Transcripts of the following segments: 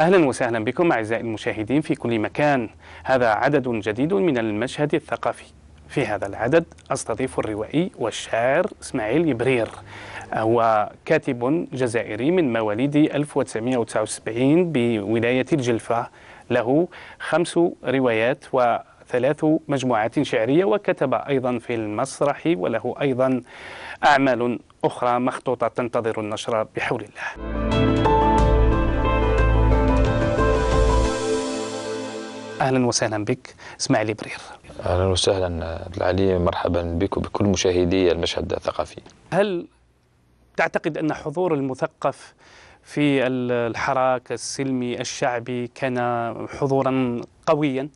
أهلا وسهلا بكم أعزائي المشاهدين في كل مكان. هذا عدد جديد من المشهد الثقافي. في هذا العدد أستضيف الروائي والشاعر إسماعيل يبرير. هو كاتب جزائري من مواليد 1979 بولاية الجلفة. له 5 روايات و3 مجموعات شعرية، وكتب أيضا في المسرح، وله أيضا أعمال أخرى مخطوطة تنتظر النشر بحول الله. أهلا وسهلا بك إسماعيل يبرير. أهلا وسهلا العلي، مرحبا بك وبكل مشاهدي المشهد الثقافي. هل تعتقد أن حضور المثقف في الحراك السلمي الشعبي كان حضورا قويا؟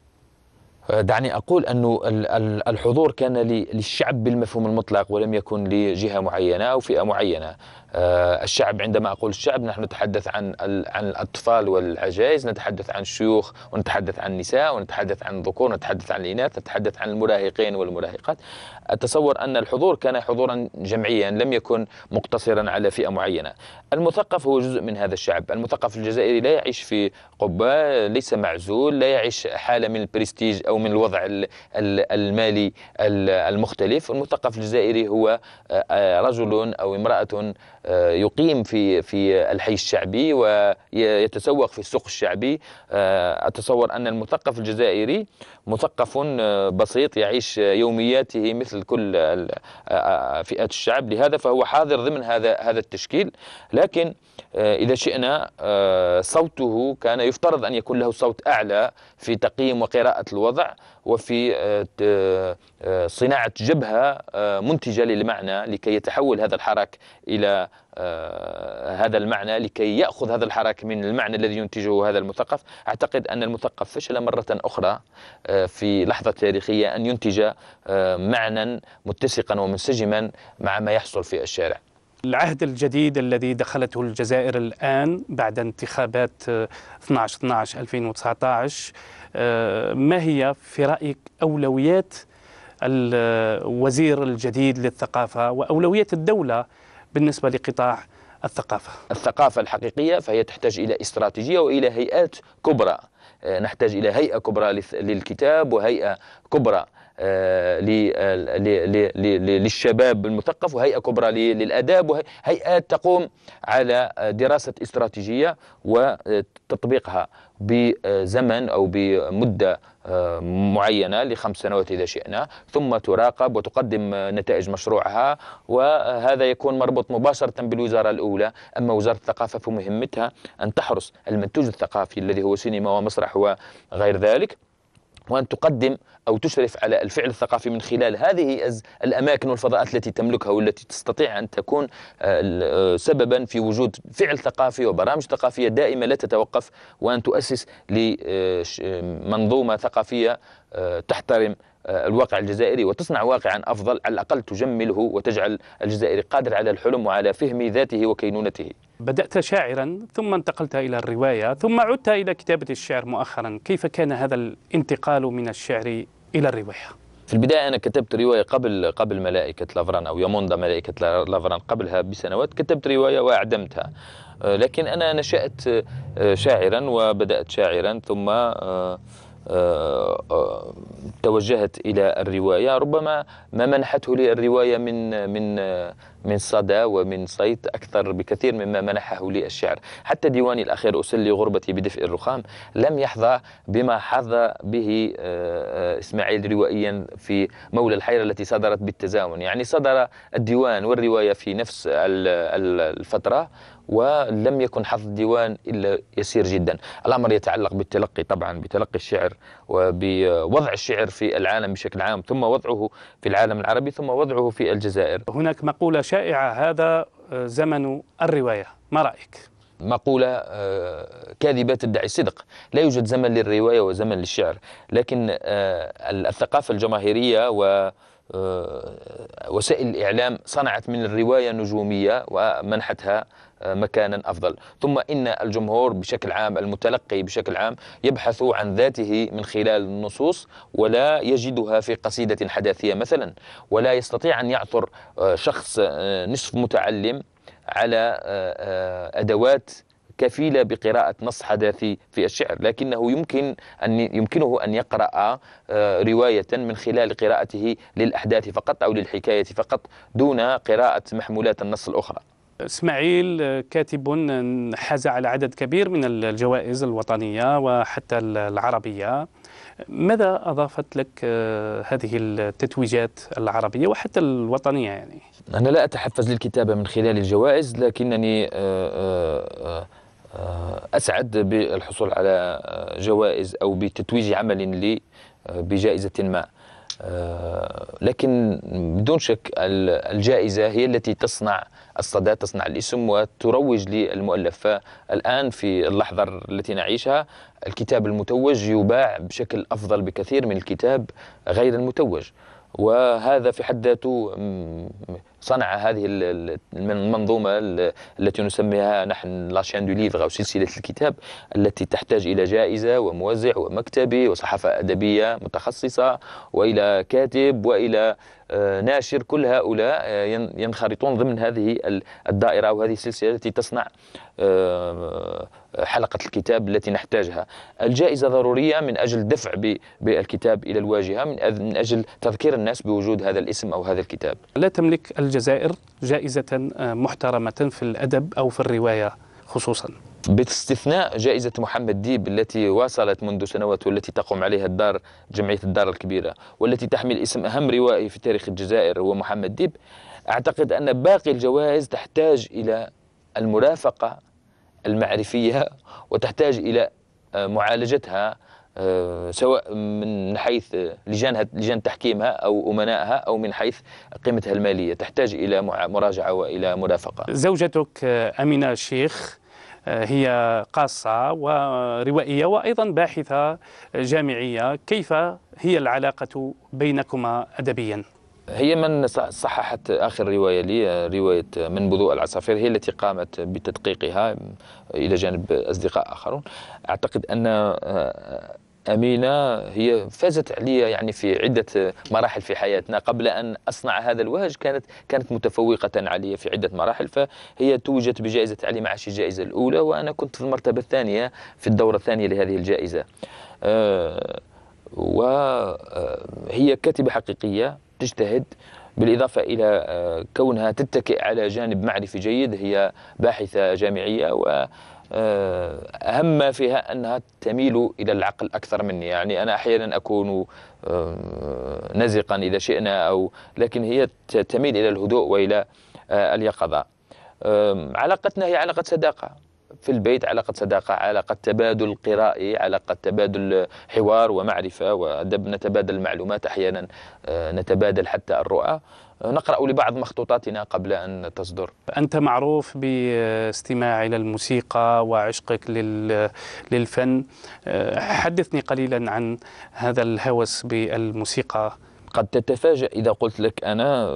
دعني أقول أن الحضور كان للشعب بالمفهوم المطلق، ولم يكن لجهة معينة أو فئة معينة. الشعب، عندما أقول الشعب نحن نتحدث عن الأطفال والعجائز، نتحدث عن الشيوخ، ونتحدث عن النساء، ونتحدث عن الذكور، نتحدث عن الإناث، نتحدث عن المراهقين والمراهقات. أتصور أن الحضور كان حضورا جمعيا، لم يكن مقتصرا على فئة معينة. المثقف هو جزء من هذا الشعب. المثقف الجزائري لا يعيش في قبة، ليس معزول، لا يعيش حالة من البرستيج أو من الوضع المالي المختلف. المثقف الجزائري هو رجل أو امرأة يقيم في الحي الشعبي ويتسوق في السوق الشعبي. أتصور أن المثقف الجزائري مثقف بسيط يعيش يومياته مثل كل فئات الشعب، لهذا فهو حاضر ضمن هذا التشكيل. لكن إذا شئنا، صوته كان يفترض أن يكون له صوت أعلى في تقييم وقراءة الوضع، وفي صناعة جبهة منتجة للمعنى لكي يتحول هذا الحراك إلى هذا المعنى، لكي يأخذ هذا الحراك من المعنى الذي ينتجه هذا المثقف. أعتقد أن المثقف فشل مرة أخرى في لحظة تاريخية أن ينتج معنى متسقا ومنسجما مع ما يحصل في الشارع. العهد الجديد الذي دخلته الجزائر الآن بعد انتخابات 12/12/2019، ما هي في رأيك أولويات الوزير الجديد للثقافة وأولويات الدولة بالنسبة لقطاع الثقافة؟ الثقافة الحقيقية فهي تحتاج إلى استراتيجية وإلى هيئات كبرى. نحتاج إلى هيئة كبرى للكتاب، وهيئة كبرى للشباب المثقف، وهيئة كبرى للآداب، وهيئات تقوم على دراسة استراتيجية وتطبيقها بزمن أو بمدة معينة ل5 سنوات إذا شئنا، ثم تراقب وتقدم نتائج مشروعها، وهذا يكون مربوط مباشرة بالوزارة الأولى. أما وزارة الثقافة فمهمتها أن تحرس المنتوج الثقافي الذي هو سينما ومسرح وغير ذلك، وأن تقدم أو تشرف على الفعل الثقافي من خلال هذه الأماكن والفضاءات التي تملكها، والتي تستطيع أن تكون سببا في وجود فعل ثقافي وبرامج ثقافية دائمة لا تتوقف، وأن تؤسس لمنظومة ثقافية تحترم الواقع الجزائري وتصنع واقعا أفضل، على الأقل تجمله وتجعل الجزائري قادر على الحلم وعلى فهم ذاته وكينونته. بدأت شاعرا، ثم انتقلت إلى الرواية، ثم عدت إلى كتابة الشعر مؤخرا. كيف كان هذا الانتقال من الشعر إلى الرواية؟ في البداية أنا كتبت رواية قبل ملائكة لافران أو يموندا ملائكة لافران، قبلها بسنوات كتبت رواية وأعدمتها. لكن أنا نشأت شاعرا وبدأت شاعرا، ثم توجهت إلى الرواية. ربما ما منحته لي الرواية من صدى ومن صيت أكثر بكثير مما منحه لي الشعر. حتى ديواني الأخير أسلي غربتي بدفء الرخام لم يحظى بما حظى به إسماعيل روائيا في مولى الحيرة التي صدرت بالتزامن. يعني صدر الديوان والرواية في نفس الفترة، ولم يكن حظ الديوان إلا يسير جدا. الأمر يتعلق بالتلقي طبعا، بتلقي الشعر وبوضع الشعر في العالم بشكل عام، ثم وضعه في العالم العربي، ثم وضعه في الجزائر. هناك مقولة شائعة: هذا زمن الرواية، ما رأيك؟ مقولة كاذبة تدعي الصدق. لا يوجد زمن للرواية وزمن للشعر، لكن الثقافة الجماهيرية وسائل الإعلام صنعت من الرواية نجومية ومنحتها مكانا أفضل. ثم إن الجمهور بشكل عام، المتلقي بشكل عام، يبحث عن ذاته من خلال النصوص، ولا يجدها في قصيدة حداثية مثلا، ولا يستطيع أن يعثر شخص نصف متعلم على أدوات كفيلة بقراءة نص حداثي في الشعر، لكنه يمكنه أن يقرأ رواية من خلال قراءته للأحداث فقط أو للحكاية فقط دون قراءة محمولات النص الأخرى. إسماعيل كاتب حاز على عدد كبير من الجوائز الوطنية وحتى العربية. ماذا أضافت لك هذه التتويجات العربية وحتى الوطنية يعني؟ أنا لا أتحفز للكتابة من خلال الجوائز، لكنني أسعد بالحصول على جوائز أو بتتويج عمل لي بجائزة ما. لكن بدون شك الجائزة هي التي تصنع الصدى، تصنع الاسم وتروج للمؤلف. فالآن في اللحظة التي نعيشها الكتاب المتوج يباع بشكل أفضل بكثير من الكتاب غير المتوج، وهذا في حد ذاته صنع هذه المنظومة التي نسميها نحن لا شين دو ليفر أو سلسلة الكتاب، التي تحتاج إلى جائزة وموزع ومكتبي وصحافة أدبية متخصصة وإلى كاتب وإلى ناشر. كل هؤلاء ينخرطون ضمن هذه الدائرة أو هذه السلسلة التي تصنع حلقة الكتاب التي نحتاجها. الجائزة ضرورية من أجل دفع بالكتاب إلى الواجهة، من أجل تذكير الناس بوجود هذا الاسم أو هذا الكتاب. لا تملك الجزائر جائزة محترمة في الأدب أو في الرواية خصوصا؟ باستثناء جائزة محمد ديب التي واصلت منذ سنوات والتي تقوم عليها جمعية الدار الكبيرة والتي تحمل اسم أهم روائي في تاريخ الجزائر هو محمد ديب، أعتقد أن باقي الجوائز تحتاج إلى المرافقة المعرفية وتحتاج إلى معالجتها سواء من حيث لجان تحكيمها أو أمنائها أو من حيث قيمتها المالية، تحتاج إلى مراجعة وإلى مرافقة. زوجتك أمينة الشيخ هي قاصة وروائية وأيضا باحثة جامعية، كيف هي العلاقة بينكما أدبيا؟ هي من صححت آخر رواية لي، رواية من بضوء العصافير، هي التي قامت بتدقيقها إلى جانب أصدقاء آخرون. أعتقد أن أمينة هي فازت علي يعني في عدة مراحل في حياتنا. قبل أن أصنع هذا الوهج كانت متفوقة علي في عدة مراحل، فهي توجت بجائزة علي معاشي الجائزة الأولى وأنا كنت في المرتبة الثانية في الدورة الثانية لهذه الجائزة. وهي كاتبة حقيقية تجتهد، بالإضافة إلى كونها تتكئ على جانب معرفي جيد. هي باحثة جامعية وأهم ما فيها أنها تميل إلى العقل أكثر مني. يعني أنا أحيانا أكون نزقا إذا شئنا لكن هي تميل إلى الهدوء وإلى اليقظة. علاقتنا هي علاقة صداقة في البيت، علاقة صداقة، علاقة تبادل قرائي، علاقة تبادل حوار ومعرفة وأدب، نتبادل المعلومات، أحيانا نتبادل حتى الرؤى، نقرأ لبعض مخطوطاتنا قبل أن تصدر. أنت معروف باستماع إلى الموسيقى وعشقك للفن، حدثني قليلا عن هذا الهوس بالموسيقى. قد تتفاجأ إذا قلت لك أنا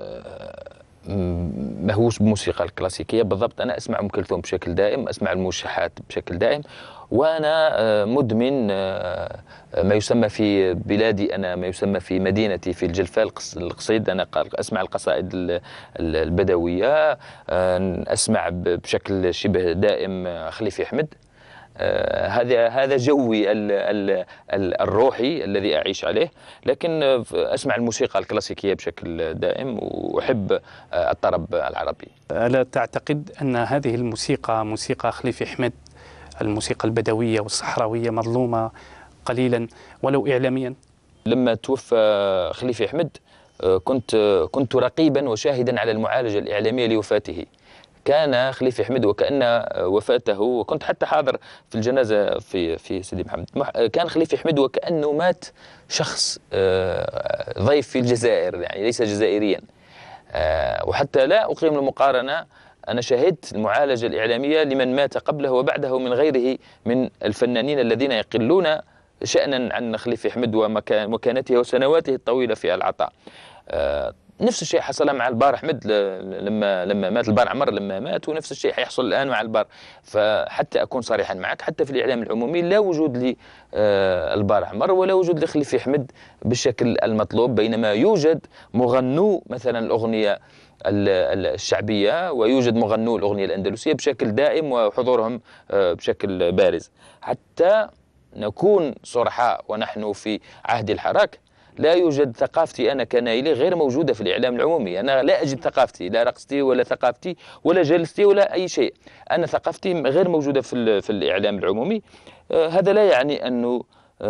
مهووس بالموسيقى الكلاسيكية. بالضبط أنا أسمع أم كلثوم بشكل دائم، أسمع الموشحات بشكل دائم، وأنا مدمن ما يسمى في بلادي أنا، ما يسمى في مدينتي في الجلفاء القصيد. أنا أسمع القصائد البدوية، أسمع بشكل شبه دائم خليفي أحمد. هذا جوي الروحي الذي أعيش عليه، لكن أسمع الموسيقى الكلاسيكية بشكل دائم وأحب الطرب العربي. ألا تعتقد أن هذه الموسيقى، موسيقى خليفي أحمد، الموسيقى البدوية والصحراوية، مظلومة قليلا ولو إعلاميا؟ لما توفى خليفي أحمد كنت رقيبا وشاهدا على المعالجة الإعلامية لوفاته. كان خليفي أحمد وكأن وفاته، وكنت حتى حاضر في الجنازة في سيدي محمد. كان خليفي أحمد وكأنه مات شخص ضيف في الجزائر، يعني ليس جزائريا. وحتى لا أقيم المقارنة، أنا شاهدت المعالجة الإعلامية لمن مات قبله وبعده من غيره من الفنانين الذين يقلون شأنا عن خليفي أحمد ومكانته وسنواته الطويلة في العطاء. نفس الشيء حصل مع البار أحمد لما مات البار عمر لما مات، ونفس الشيء حيحصل الآن مع البار. فحتى أكون صريحا معك، حتى في الإعلام العمومي لا وجود للبار عمر ولا وجود لخليفة أحمد بالشكل المطلوب، بينما يوجد مغنو مثلا الأغنية الشعبية ويوجد مغنو الأغنية الأندلسية بشكل دائم وحضورهم بشكل بارز. حتى نكون صرحاء ونحن في عهد الحراك، لا يوجد ثقافتي أنا كنايلي غير موجودة في الإعلام العمومي. أنا لا أجد ثقافتي، لا رقصتي ولا ثقافتي ولا جلستي ولا أي شيء. أنا ثقافتي غير موجودة في الإعلام العمومي. هذا لا يعني أنه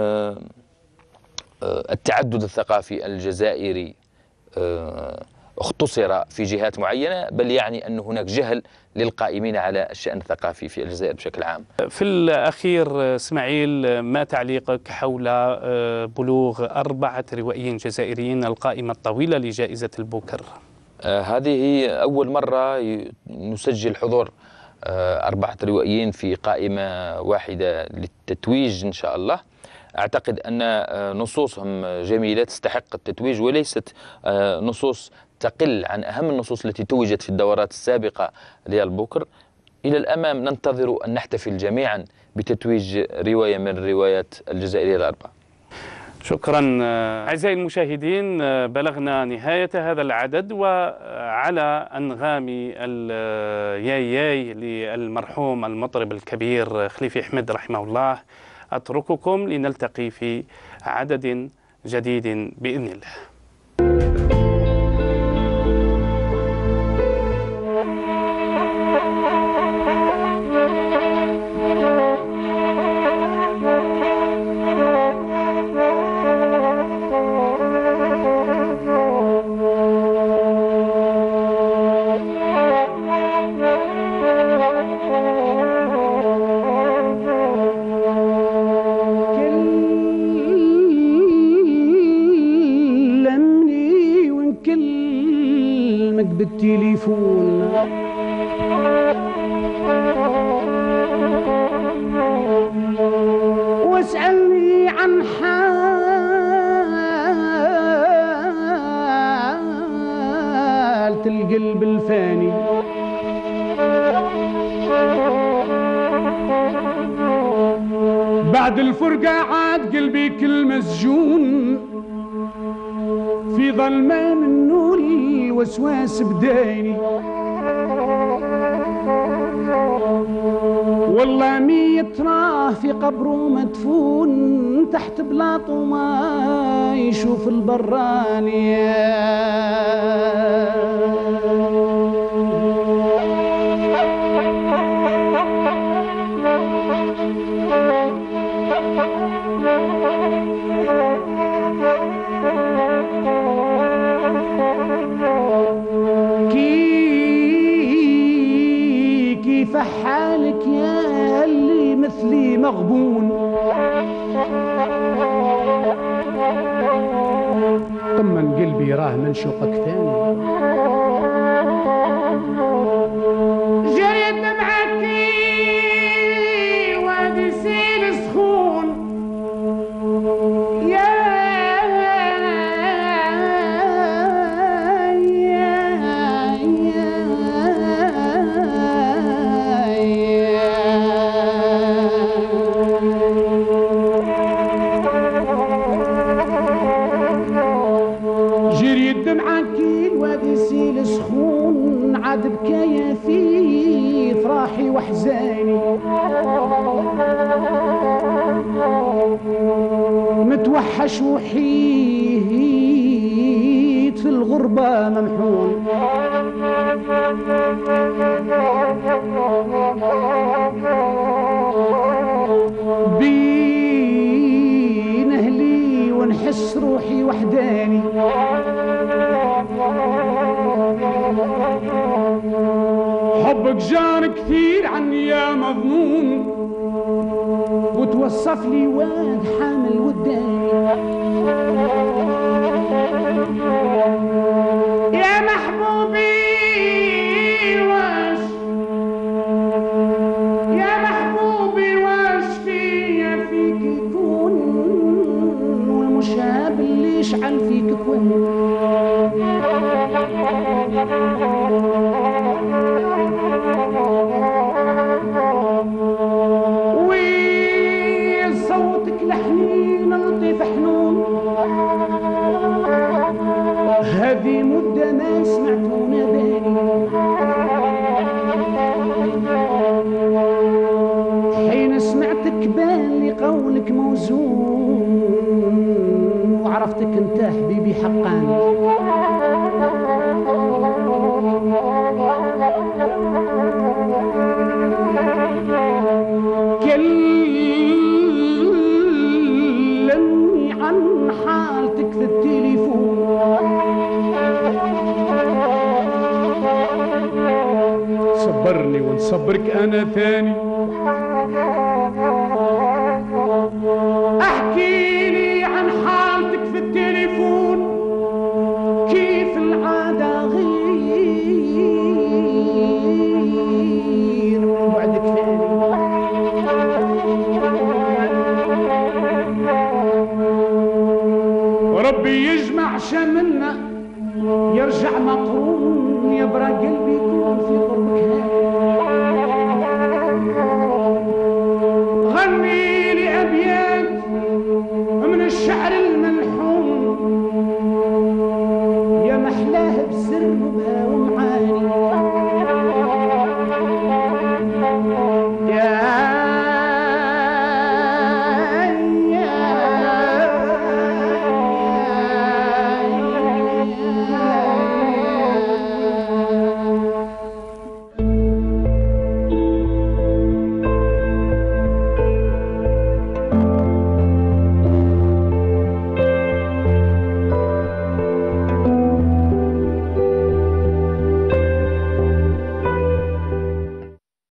التعدد الثقافي الجزائري اختصر في جهات معينة، بل يعني أن هناك جهل للقائمين على الشأن الثقافي في الجزائر بشكل عام. في الأخير إسماعيل، ما تعليقك حول بلوغ 4 روائيين جزائريين القائمة الطويلة لجائزة البوكر؟ هذه أول مرة نسجل حضور 4 روائيين في قائمة واحدة للتتويج إن شاء الله. أعتقد أن نصوصهم جميلة تستحق التتويج، وليست نصوص تقل عن أهم النصوص التي توجت في الدورات السابقة للبوكر. إلى الأمام ننتظر أن نحتفل جميعا بتتويج رواية من الروايات الجزائرية ال4. شكرا. أعزائي المشاهدين، بلغنا نهاية هذا العدد، وعلى أنغام الياي للمرحوم المطرب الكبير خليفة أحمد رحمه الله أترككم لنلتقي في عدد جديد بإذن الله. بالتليفون واسألني عن حالة القلب الفاني، بعد الفرقة عاد قلبي كل مسجون في ظلمان النور الوسواس بداني، والله ميت راه في قبره مدفون تحت بلاطه ما يشوف البراني. كيف حالك يا اللي مثلي مغبون؟ طمن قلبي راه من شوقك ثاني، جريت دمعك وادي سيل سخون يا عاد بكايا في فرحي وحزاني، متوحش وحيد في الغربة ممحون، بين أهلي ونحس روحي وحداني، حبك جار كثير عني يا مظنون، وتوصف لي واد حامل وداني، يا محبوبي واش يا محبوبي واش فيا فيك يكون، والمشاب اللي يشعل فيك كون وصوتك لحنين لطيف حنون، هذه مدة ما سمعتو ناداني، حين سمعتك بان لي قولك موزون، وعرفتك انت حبيبي حقاني. كلمني عن حالتك في التليفون، صبرني ونصبرك انا ثاني. احكي لي عن حالتك في التليفون، كيف العادة غير من بعدك ثاني. ربي يجمع شملنا، يرجع مقرون، يبرى قلبي يكون في قربك.